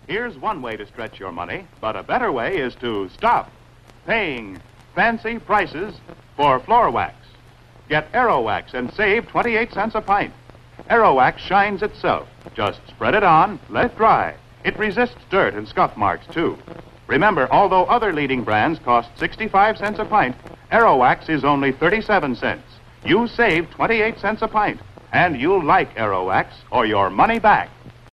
Here's one way to stretch your money, but a better way is to stop paying fancy prices for floor wax. Get Aerowax and save 28 cents a pint. Aerowax shines itself. Just spread it on, let it dry. It resists dirt and scuff marks, too. Remember, although other leading brands cost 65 cents a pint, Aerowax is only 37 cents. You save 28 cents a pint, and you'll like Aerowax or your money back.